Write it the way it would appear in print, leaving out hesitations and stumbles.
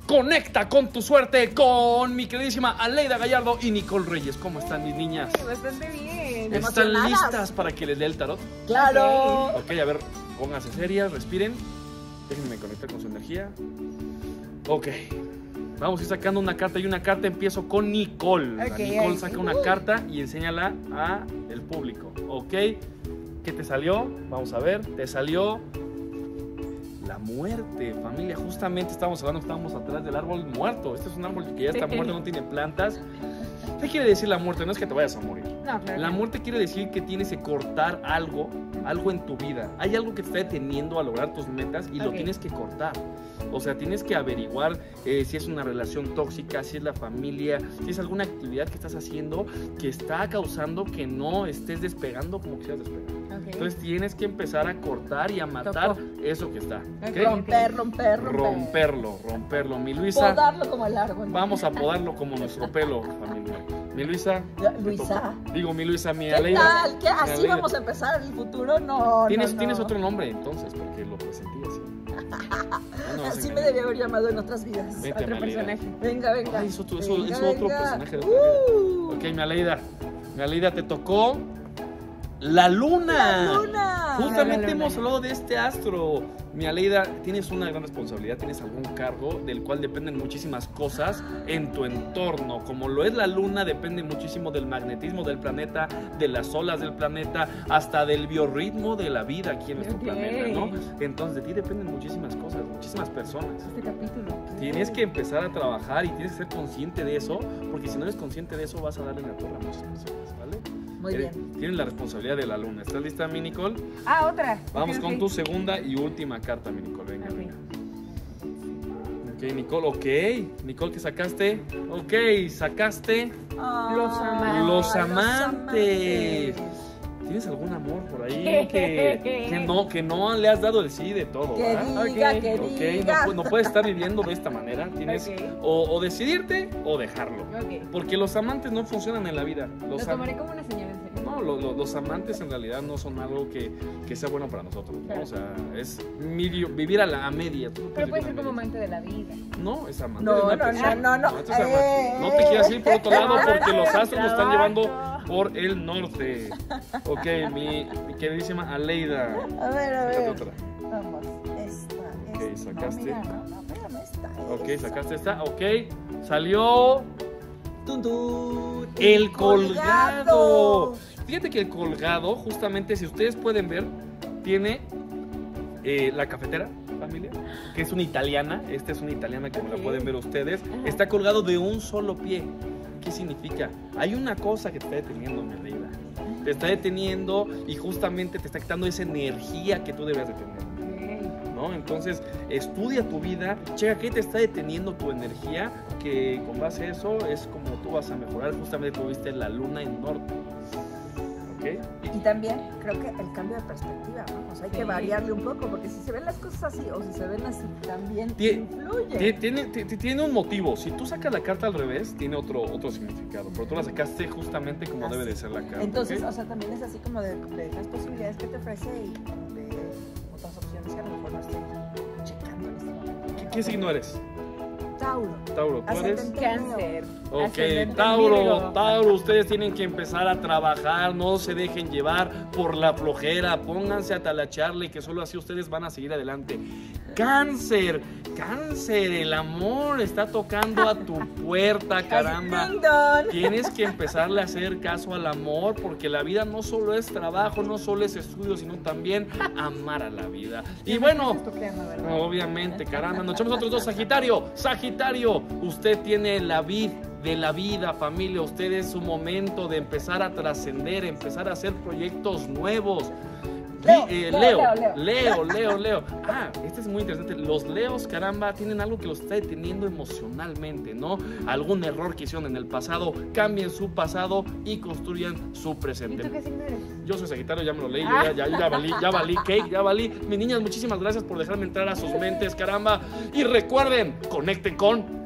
Conecta con tu suerte con mi queridísima Aleida Gallardo y Nicole Reyes. ¿Cómo están mis niñas? Bastante bien. ¿Están listas para que les dé el tarot? ¡Claro! Ok, a ver, pónganse serias, respiren. Déjenme conectar con su energía. Ok. Vamos a ir sacando una carta y una carta. Empiezo con Nicole. Okay, Nicole saca una carta y enséñala a el público. Ok. ¿Qué te salió? Vamos a ver. Te salió la muerte, familia. Justamente estábamos atrás del árbol muerto. Este es un árbol que ya está muerto, no tiene plantas. ¿Qué quiere decir la muerte? No es que te vayas a morir. No, claro. La muerte quiere decir que tienes que cortar algo en tu vida. Hay algo que te está deteniendo a lograr tus metas y lo tienes que cortar. O sea, tienes que averiguar si es una relación tóxica, si es la familia, si es alguna actividad que estás haciendo que está causando que no estés despegando como quisieras despegar. Entonces tienes que empezar a cortar y a matar eso que está. ¿Okay? Romperlo. Mi Luisa. Podarlo como el árbol. Vamos a podarlo como nuestro pelo, familia. Mi Luisa. Mi Luisa, mi Aleida. ¿Qué tal? ¿Qué? ¿Así vamos a empezar el futuro? No. Tienes otro nombre entonces, porque lo presentí así. Así me debía haber llamado en otras vidas. Vente, otro personaje. Venga. Ay, es otro personaje de otra vida. Ok, mi Aleida, te tocó la luna. Justamente hemos hablado de este astro. Mi Aleida, tienes una gran responsabilidad, tienes algún cargo del cual dependen muchísimas cosas en tu entorno. Como lo es la luna, depende muchísimo del magnetismo del planeta, de las olas del planeta, hasta del biorritmo de la vida aquí en nuestro planeta, ¿no? Entonces de ti dependen muchísimas cosas, muchísimas personas. Este capítulo. Tienes que empezar a trabajar y tienes que ser consciente de eso, porque si no eres consciente de eso vas a darle la torre a muchas personas, ¿vale? Muy bien. Tienes la responsabilidad de la luna. ¿Estás lista, mi Nicole? Otra. Vamos con tu segunda y última carta, mi Nicole. Venga. Ok, Nicole. Ok. Nicole, ¿qué sacaste? Ok, sacaste los amantes. ¿Tienes algún amor por ahí que no le has dado el sí de todo? No puedes estar viviendo de esta manera. Tienes o decidirte o dejarlo. Porque los amantes no funcionan en la vida. Lo tomaré como una señal, en serio. No, los amantes en realidad no son algo que sea bueno para nosotros, ¿no? O sea, es vivir a media. Pero puede ser como amante de la vida. No, es amante. No. No te quieras ir por otro lado porque los astros nos están llevando por el norte. Ok, mi queridísima Aleida. A ver. Otra. Vamos, esta. Ok, sacaste. No, esta. Ok, sacaste esta. Ok, salió el colgado. Fíjate que el colgado, justamente, si ustedes pueden ver, tiene la cafetera, familia, que es una italiana. Esta es una italiana, como la pueden ver ustedes. Está colgado de un solo pie. ¿Qué significa? Hay una cosa que te está deteniendo, mi Aleida. Te está deteniendo y justamente te está quitando esa energía que tú debes de tener, ¿no? Entonces, estudia tu vida, checa qué te está deteniendo tu energía, que con base a eso es como tú vas a mejorar. Justamente tuviste la luna en norte. ¿Okay? Y también creo que el cambio de perspectiva, ¿no? O sea, hay que variarle un poco, porque si se ven las cosas así o si se ven así, también influye. Tiene un motivo. Si tú sacas la carta al revés, tiene otro significado, pero tú la sacaste justamente como debe de ser la carta. Entonces, o sea, también es así como de las posibilidades que te ofrece y de otras opciones que a lo mejor no estoy checando en este momento. ¿Qué signo eres? Tauro, ¿tú eres? Cáncer. Ok, Tauro, ustedes tienen que empezar a trabajar, no se dejen llevar por la flojera, pónganse a talacharle, que solo así ustedes van a seguir adelante. Cáncer, el amor está tocando a tu puerta, caramba. Tienes que empezarle a hacer caso al amor, porque la vida no solo es trabajo, no solo es estudio, sino también amar a la vida. Y bueno, obviamente, caramba, nos echamos otros dos. Sagitario, usted tiene la vid de la vida, familia. Usted es su momento de empezar a trascender, empezar a hacer proyectos nuevos. Leo. Este es muy interesante. Los leos, caramba, tienen algo que los está deteniendo emocionalmente, ¿no? Algún error que hicieron en el pasado, cambien su pasado y construyan su presente. ¿Y tú qué signo eres? Yo soy Sagitario, ya me lo leí, ya valí. Mis niñas, muchísimas gracias por dejarme entrar a sus mentes, caramba. Y recuerden, conecten con